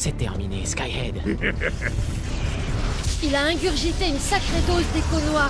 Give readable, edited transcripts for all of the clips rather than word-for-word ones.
C'est terminé, Skyhead. Il a ingurgité une sacrée dose d'écho noir.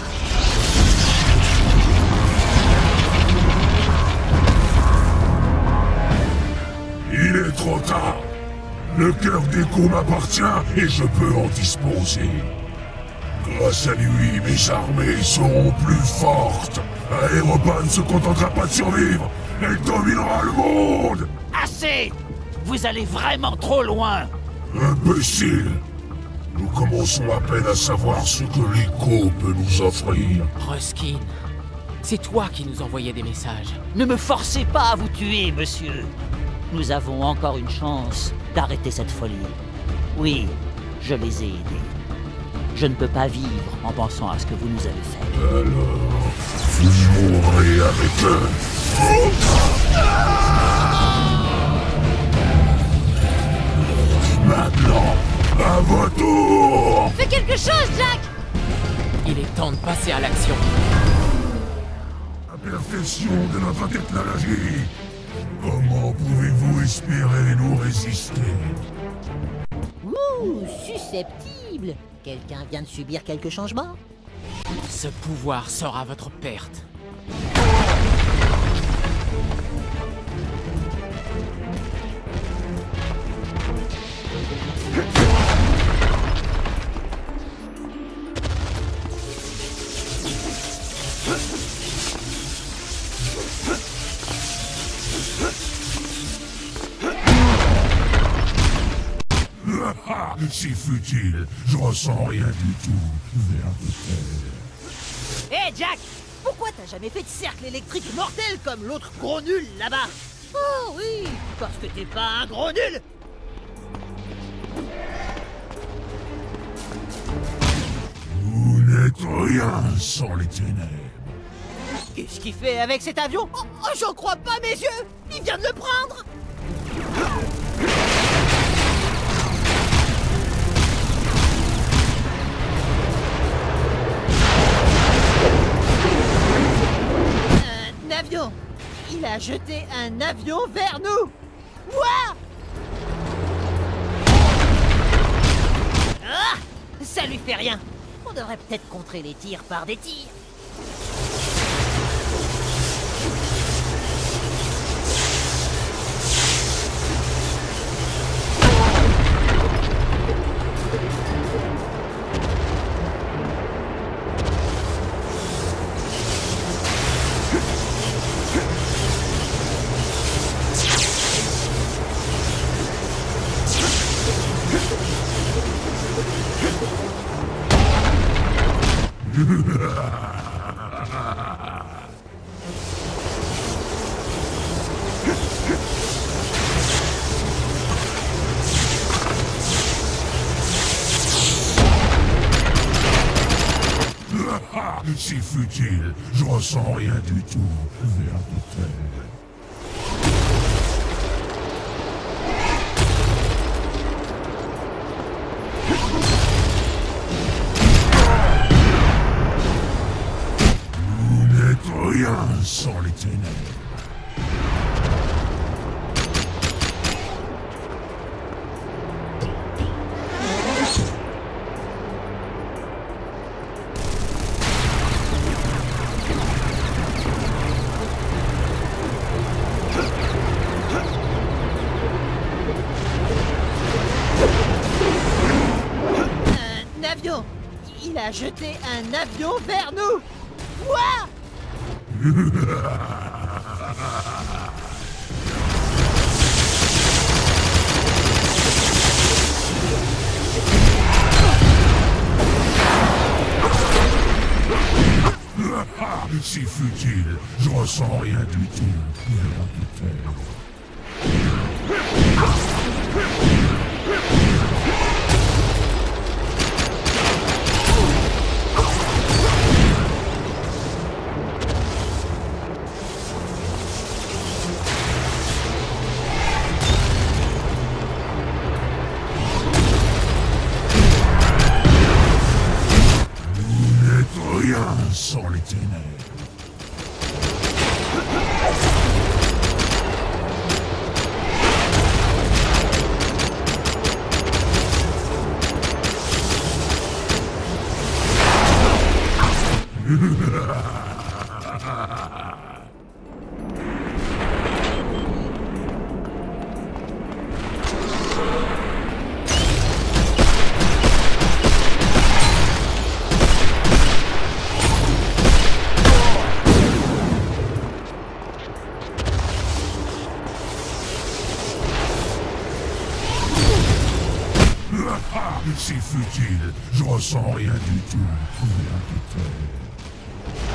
Il est trop tard. Le cœur d'Echo m'appartient et je peux en disposer. Grâce à lui, mes armées seront plus fortes. Aéropan ne se contentera pas de survivre. Elle dominera le monde. Assez! Vous allez vraiment trop loin! Imbécile! Nous commençons à peine à savoir ce que l'Echo peut nous offrir. Ruskin, c'est toi qui nous envoyais des messages. Ne me forcez pas à vous tuer, monsieur. Nous avons encore une chance d'arrêter cette folie. Oui, je les ai aidés. Je ne peux pas vivre en pensant à ce que vous nous avez fait. Alors, vous mourrez avec eux. Maintenant, à votre tour! Fais quelque chose, Jack! Il est temps de passer à l'action. La perfection de notre technologie. Comment pouvez-vous espérer nous résister? Ouh, susceptible. Quelqu'un vient de subir quelques changements? Ce pouvoir sera votre perte. Si futile, je ressens rien du tout vers de terre. Hé Jack! Pourquoi t'as jamais fait de cercle électrique mortel comme l'autre gros nul là-bas? Oh oui, parce que t'es pas un gros nul! Vous n'êtes rien sans les ténèbres. Qu'est-ce qu'il fait avec cet avion? Oh, j'en crois pas mes yeux! Il vient de le prendre! Un avion! Il a jeté un avion vers nous! Quoi? Ah! Ça lui fait rien! On devrait peut-être contrer les tirs par des tirs! Si futile, je ressens rien du tout vers de terre. Vous n'êtes rien sans les ténèbres. Il a jeté un avion vers nous! Quoi? Si futile, je ressens rien du tout vers de terre. Rien sans les ténèbres. C'est futile, je ressens rien du tout. Rien du tout.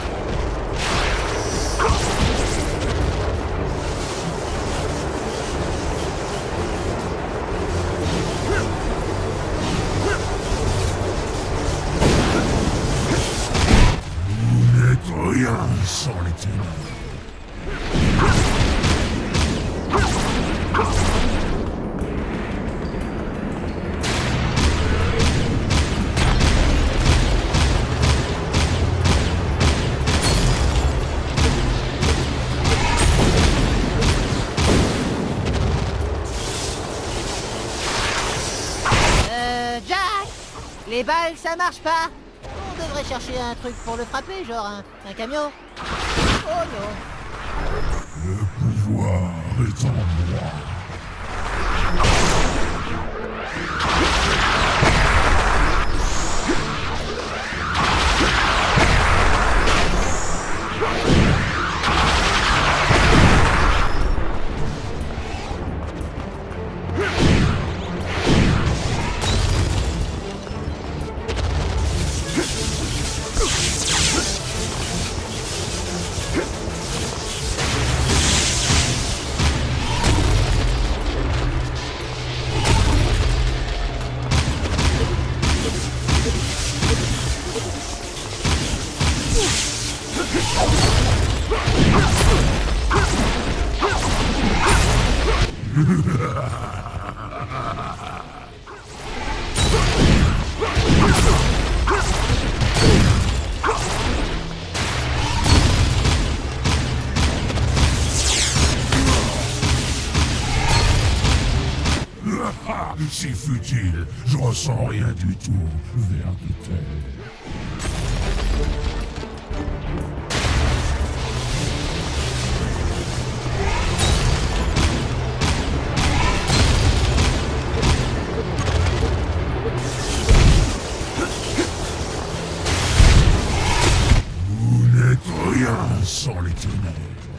Vous n'êtes rien sans les ténèbres. Jack! Les balles, ça marche pas! On devrait chercher un truc pour le frapper, genre un camion. Oh non! Le pouvoir est en moi. C'est futile, je ressens rien du tout. Vers de terre. Vous n'êtes rien sans les ténèbres.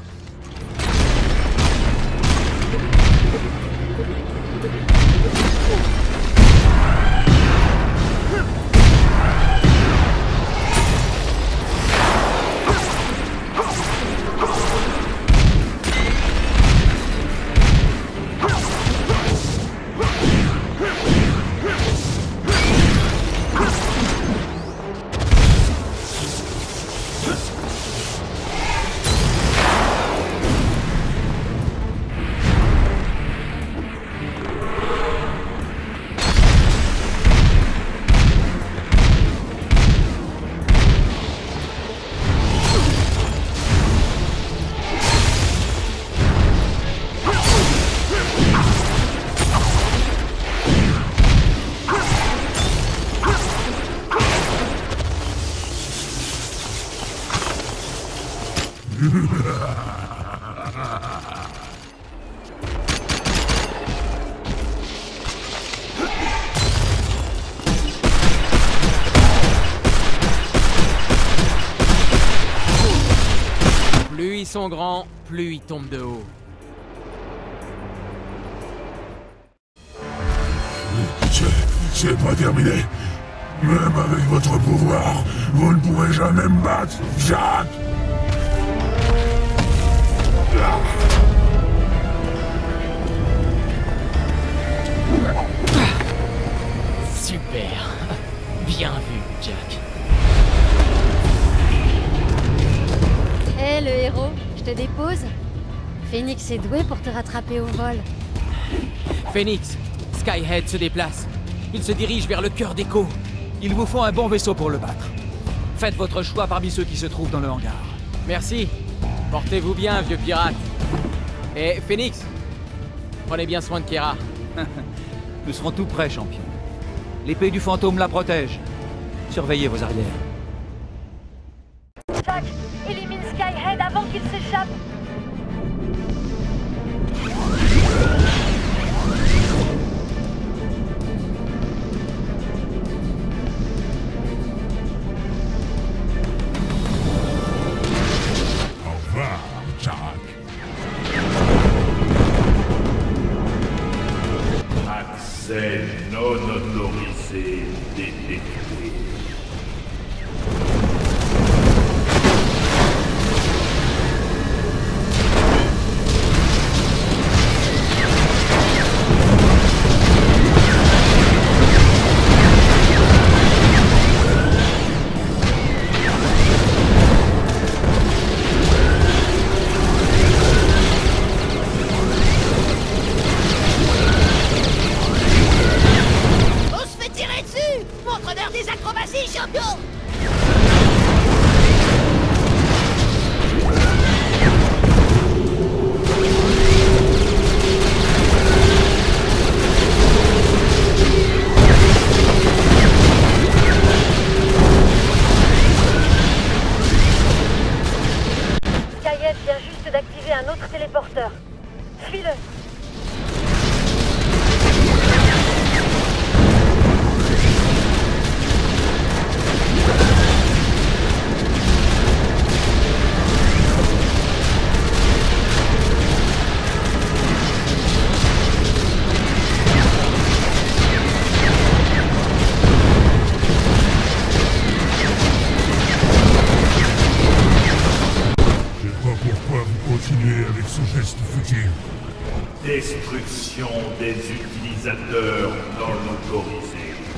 Plus ils sont grands, plus ils tombent de haut. C'est pas terminé. Même avec votre pouvoir, vous ne pourrez jamais me battre, Jack. Super. Bien vu, Jack. Hé, le héros, je te dépose. Phoenix est doué pour te rattraper au vol. Phoenix, Skyhead se déplace. Il se dirige vers le cœur d'Echo. Il vous faut un bon vaisseau pour le battre. Faites votre choix parmi ceux qui se trouvent dans le hangar. Merci. Portez-vous bien, vieux pirate. Et Phoenix, prenez bien soin de Kera. Nous serons tout prêts, champion. L'épée du fantôme la protège. Surveillez vos arrières. Système non autorisé détecté. Vient juste d'activer un autre téléporteur. Suis-le. Continuez avec ce geste futile. Destruction des utilisateurs non autorisés.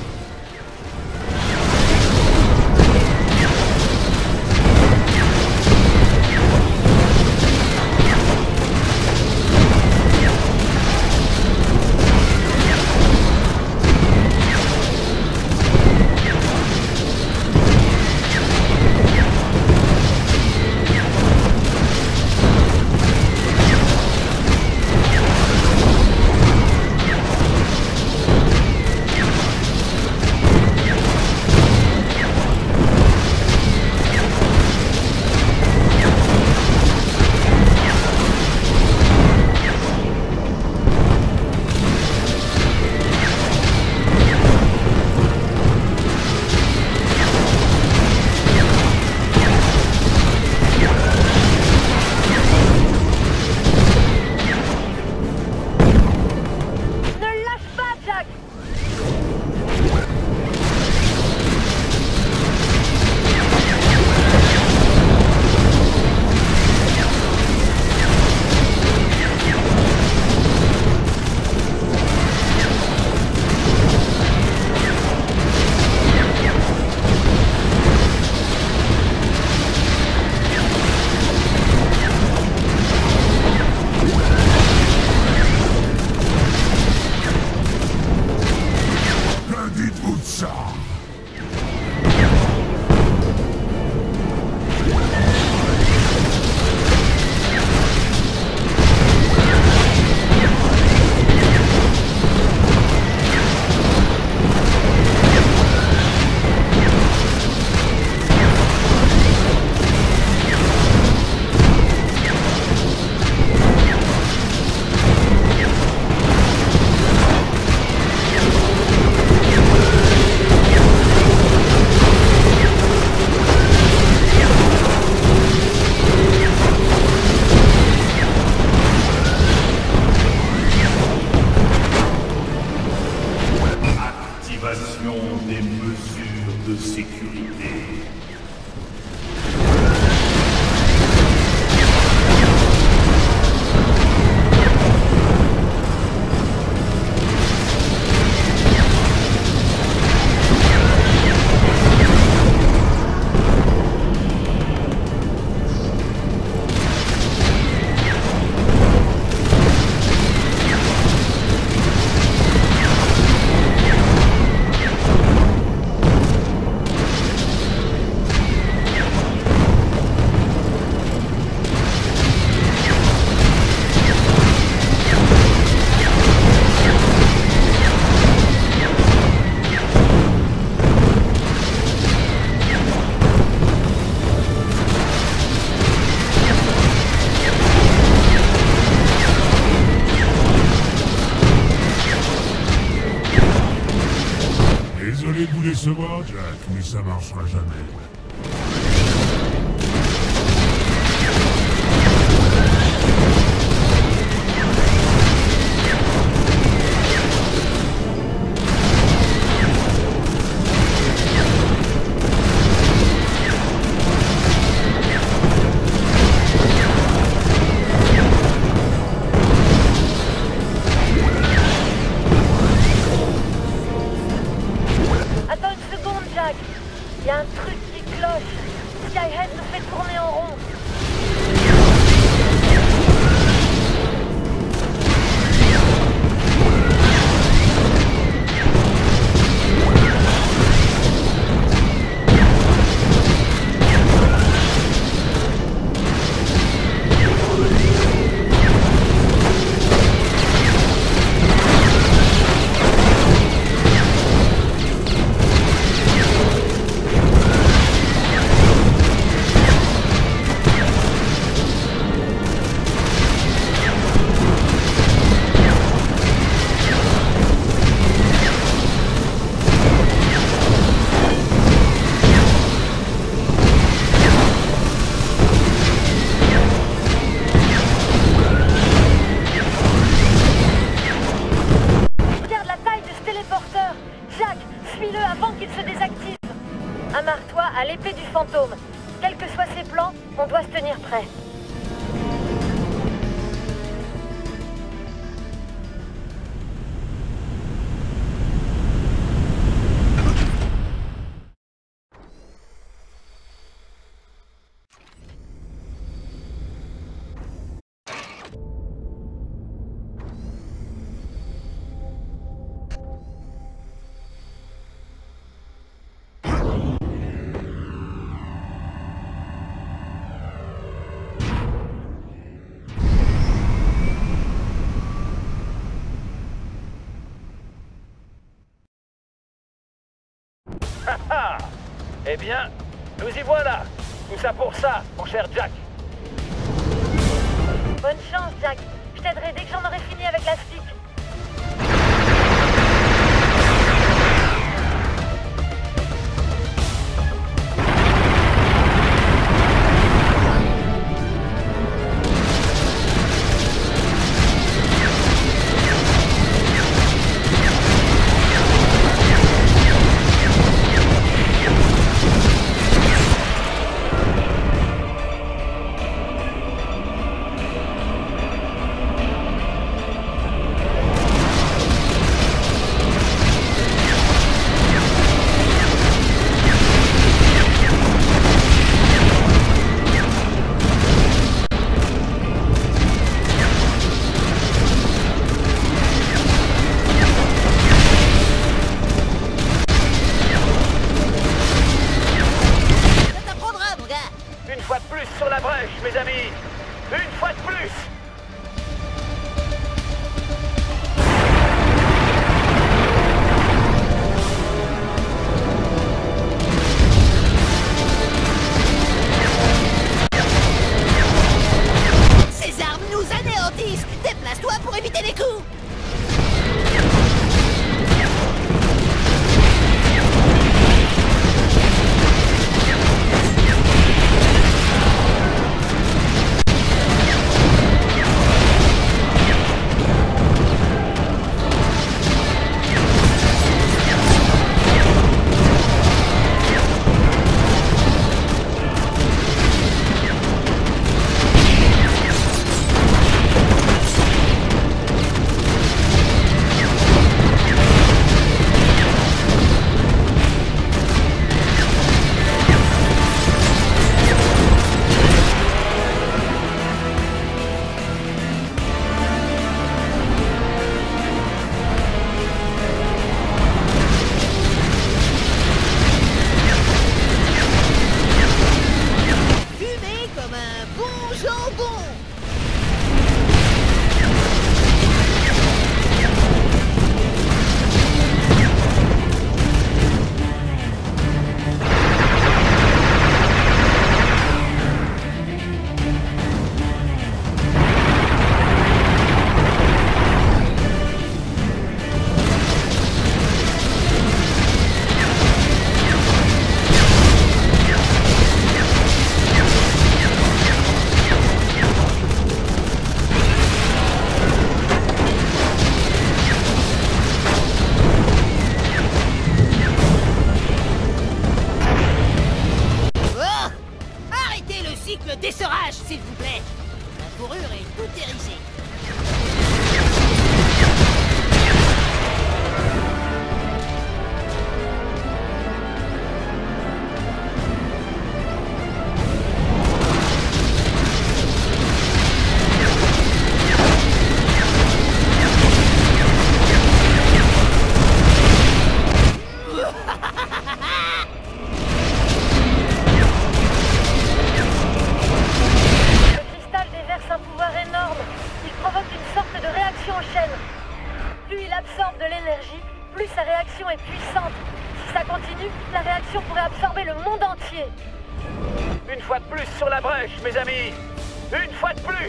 Des mesures de sécurité. Désolé de vous décevoir, Jack, mais ça marchera jamais. Jack, il y a un truc qui cloche. Skyhead nous fait tourner en rond. Amarre-toi à l'épée du fantôme. Quels que soient ses plans, on doit se tenir prêt. Ah, eh bien, nous y voilà. Tout ça pour ça, mon cher Jack. Bonne chance, Jack. Je t'aiderai dès que j'en aurai fini avec la stick. Sur la brèche, mes amis! Une fois de plus! Ces armes nous anéantissent! Déplace-toi pour éviter les coups! sa réaction est puissante. Si ça continue, la réaction pourrait absorber le monde entier. Une fois de plus sur la brèche, mes amis. Une fois de plus.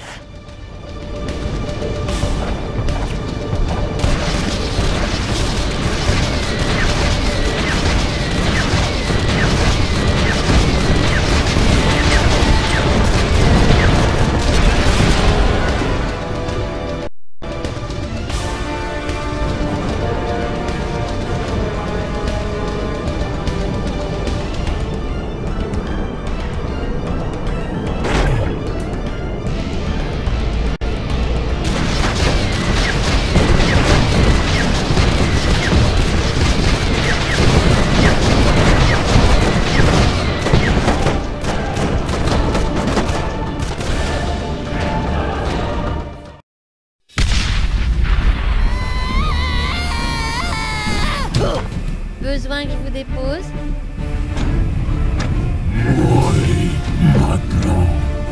Besoin que je vous dépose? Oui, maintenant.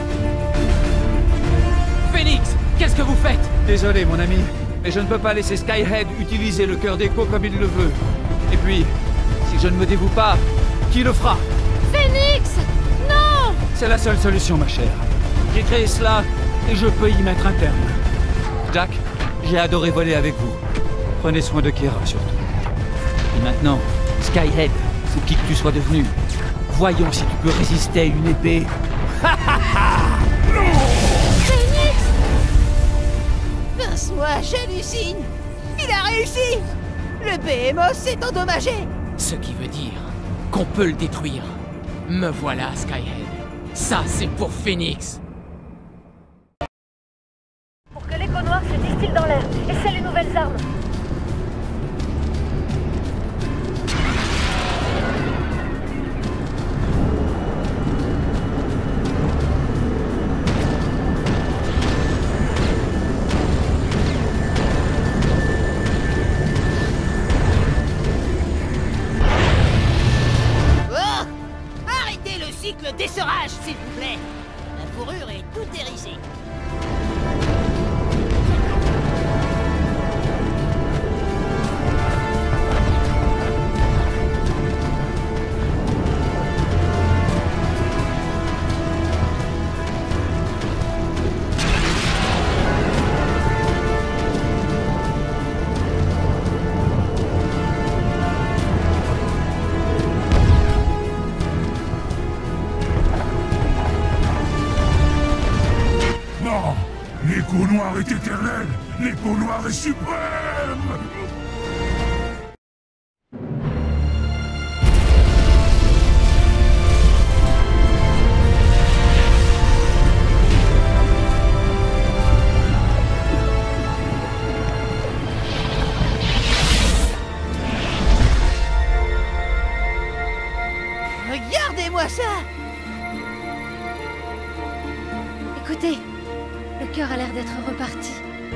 Phoenix, qu'est-ce que vous faites? Désolé, mon ami, mais je ne peux pas laisser Skyhead utiliser le cœur d'écho comme il le veut. Et puis, si je ne me dévoue pas, qui le fera? Phoenix! Non! C'est la seule solution, ma chère. J'ai créé cela, et je peux y mettre un terme. Jack, j'ai adoré voler avec vous. Prenez soin de Kira, surtout. Et maintenant, Skyhead, ou qui que tu sois devenu, voyons si tu peux résister à une épée. Phoenix! Pince-moi, j'hallucine. Il a réussi. Le Behemoth s'est endommagé. Ce qui veut dire qu'on peut le détruire. Me voilà, Skyhead. Ça, c'est pour Phoenix. Pour que l'écho noir se distille dans l'air. Et c'est les nouvelles armes. Oh! Arrêtez le cycle d'essorage, s'il vous plaît. La fourrure est toute hérissée. Non! L'écho noir est éternel! L'écho noir est suprême! Regardez-moi ça! Écoutez, le cœur a l'air d'être reparti.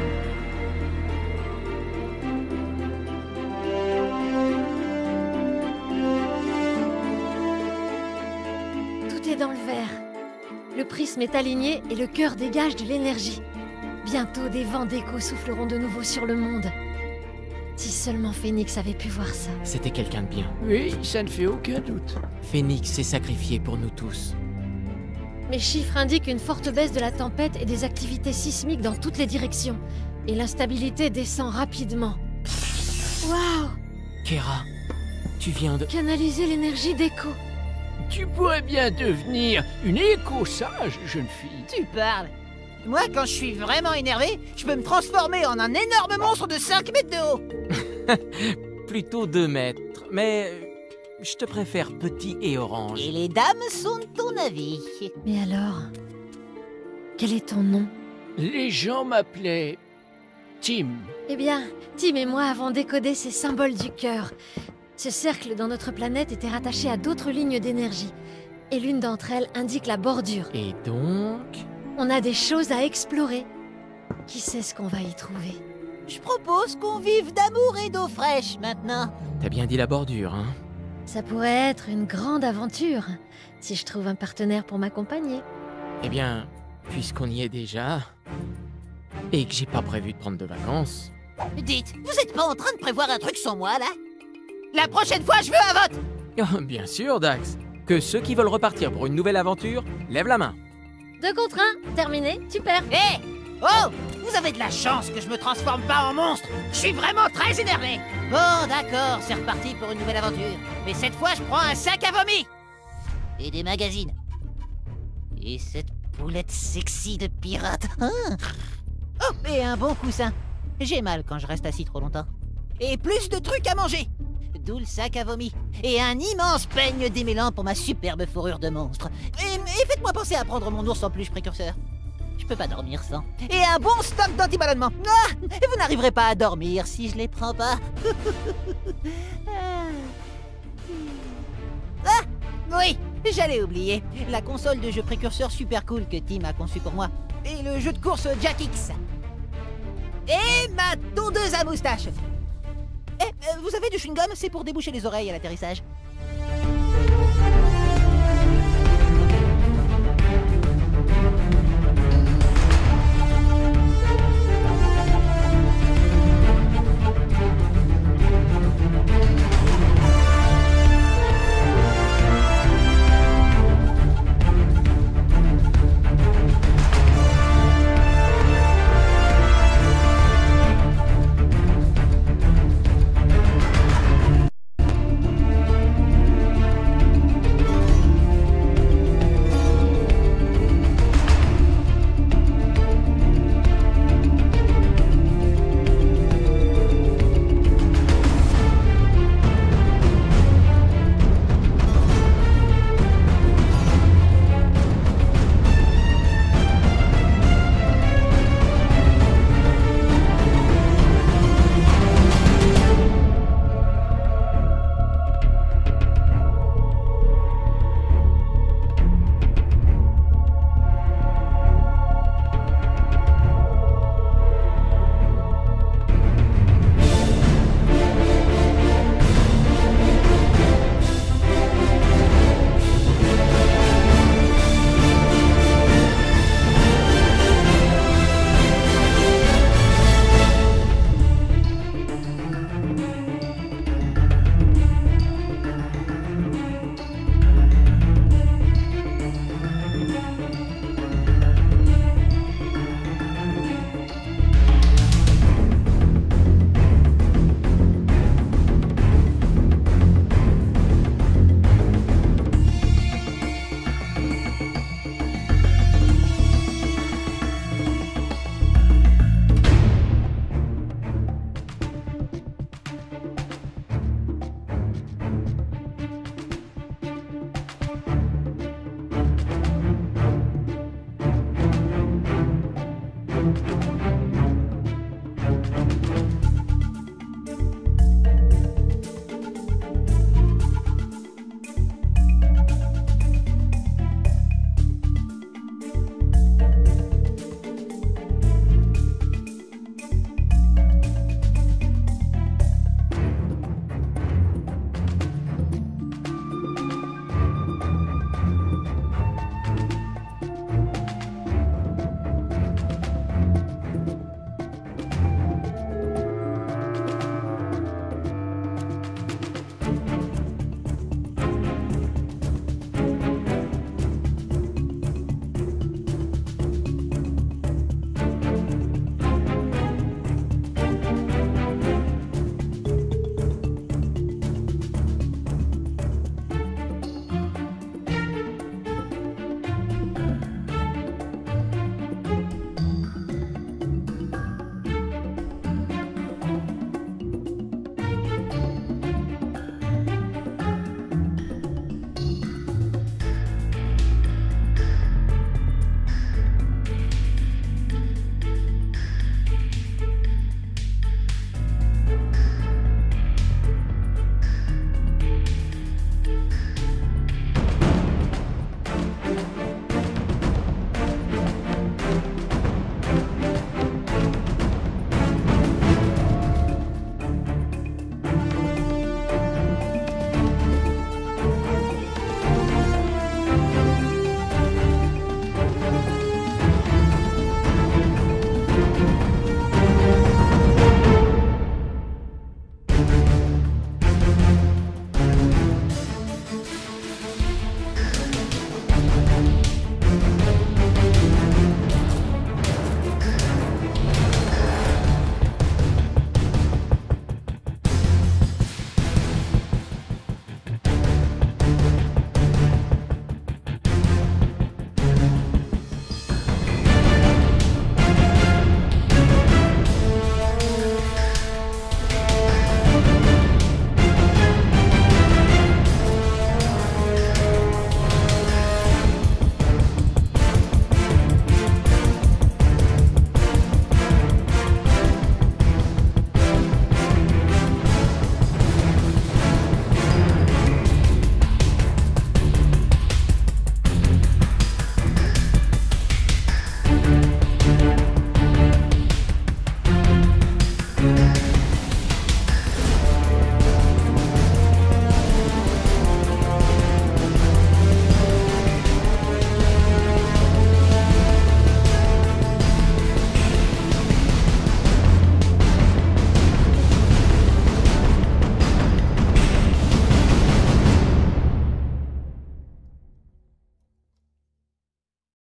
Tout est dans le verre. Le prisme est aligné et le cœur dégage de l'énergie. Bientôt, des vents d'écho souffleront de nouveau sur le monde. Si seulement Phoenix avait pu voir ça. C'était quelqu'un de bien. Oui, ça ne fait aucun doute. Phoenix s'est sacrifié pour nous tous. Mes chiffres indiquent une forte baisse de la tempête et des activités sismiques dans toutes les directions. Et l'instabilité descend rapidement. Waouh! Kira, tu viens de... Canaliser l'énergie d'écho. Tu pourrais bien devenir une éco-sage, jeune fille. Tu parles. Moi, quand je suis vraiment énervé, je peux me transformer en un énorme monstre de 5 mètres de haut. Plutôt 2 mètres, mais je te préfère petit et orange. Et les dames sont de ton avis. Mais alors, quel est ton nom? Les gens m'appelaient Tim. Eh bien, Tim et moi avons décodé ces symboles du cœur. Ce cercle dans notre planète était rattaché à d'autres lignes d'énergie. Et l'une d'entre elles indique la bordure. Et donc... On a des choses à explorer. Qui sait ce qu'on va y trouver? Je propose qu'on vive d'amour et d'eau fraîche maintenant. T'as bien dit la bordure, hein? Ça pourrait être une grande aventure, si je trouve un partenaire pour m'accompagner. Eh bien, puisqu'on y est déjà... Et que j'ai pas prévu de prendre de vacances... Dites, vous êtes pas en train de prévoir un truc sans moi, là? La prochaine fois, je veux un vote! Oh, bien sûr, Dax. Que ceux qui veulent repartir pour une nouvelle aventure lèvent la main. 2 contre 1, terminé, tu perds. Hé! Oh! Vous avez de la chance que je me transforme pas en monstre! Je suis vraiment très énervé! Bon, d'accord, c'est reparti pour une nouvelle aventure. Mais cette fois, je prends un sac à vomi! Et des magazines. Et cette poulette sexy de pirate. Hein? Oh, et un bon coussin. J'ai mal quand je reste assis trop longtemps. Et plus de trucs à manger. D'où le sac à vomi. Et un immense peigne démêlant pour ma superbe fourrure de monstre. Et faites-moi penser à prendre mon ours en peluche précurseur. Je peux pas dormir sans. Et un bon stock d'antiballonnement. Ah, vous n'arriverez pas à dormir si je les prends pas. Ah, oui, j'allais oublier. La console de jeu précurseur super cool que Tim a conçue pour moi. Et le jeu de course Jack X. Et ma tondeuse à moustache. Eh, vous avez du chewing-gum? C'est pour déboucher les oreilles à l'atterrissage.